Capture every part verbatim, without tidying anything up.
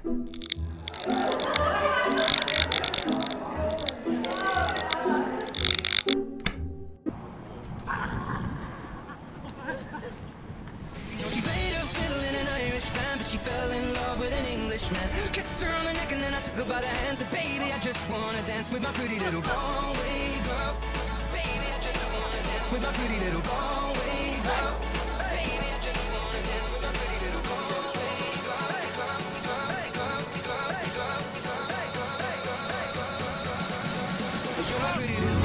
She fell in love with an Englishman. Kissed her on the neck and then I took her by the hand. Said, baby, I just wanna dance with my pretty little Galway girl. Baby, I just wanna dance with my pretty little Galway girl. Baby, I just wanna dance with my pretty little Galway girl. Hey girl, hey girl, hey girl, hey girl, hey girl, hey girl. You're my pretty little.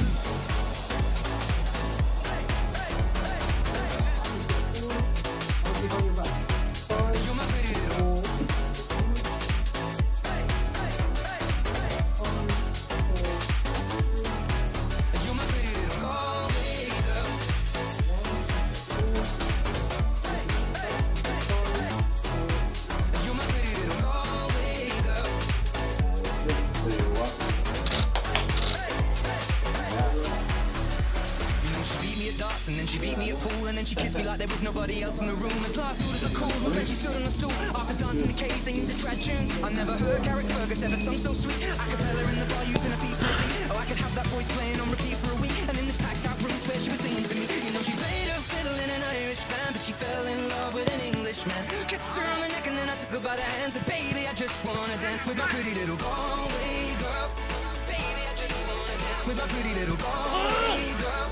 And then she beat me at pool, and then she kissed me like there was nobody else in the room. As last orders were cool was when she stood on the stool after dancing the K, singing to trad tunes. I never heard Carrick Fergus ever sung so sweet. A cappella in the bar using her feet for a beat. Oh, I could have that voice playing on repeat for a week. And in this packed out room where she was singing to me. You know she played her fiddle in an Irish band, but she fell in love with an Englishman. Kissed her on the neck and then I took her by the hand. Said, baby, I just wanna dance with my pretty little Galway girl. Baby, I just wanna dance with my pretty little Galway girl.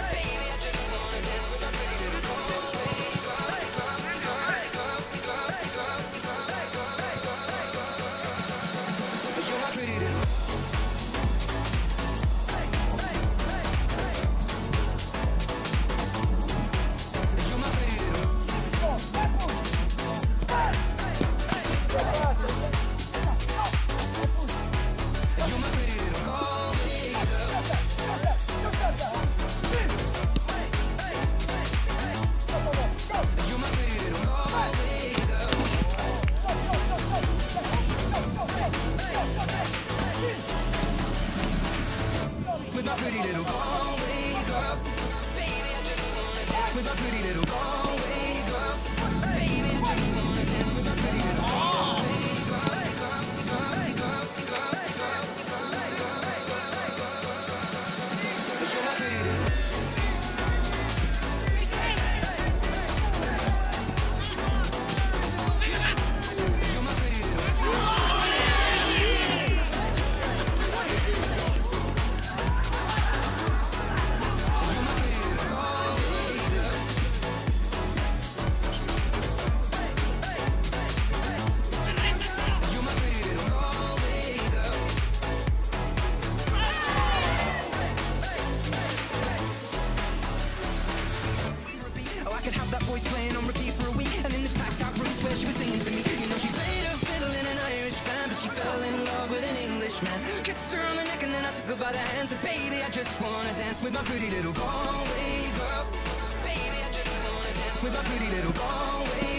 With my pretty little Galway girl. With my pretty little Galway girl. Baby, I just wanna dance with my pretty little Galway girl. Hey girl, hey girl, hey girl, hey girl, hey girl, hey girl, hey girl. You're my pretty little. I could have that voice playing on repeat for a week. And in this packed out room where she was singing to me. You know she played her fiddle in an Irish band, but she fell in love with an Englishman. Kissed her on the neck and then I took her by the hand. Said, baby, I just wanna dance with my pretty little Galway girl. Baby, I just wanna dance with my pretty little Galway